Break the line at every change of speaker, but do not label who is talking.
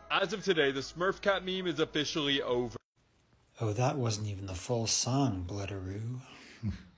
As of today, the Smurf Cat meme is officially over.
Oh, that wasn't even the full song, Bloodaroo.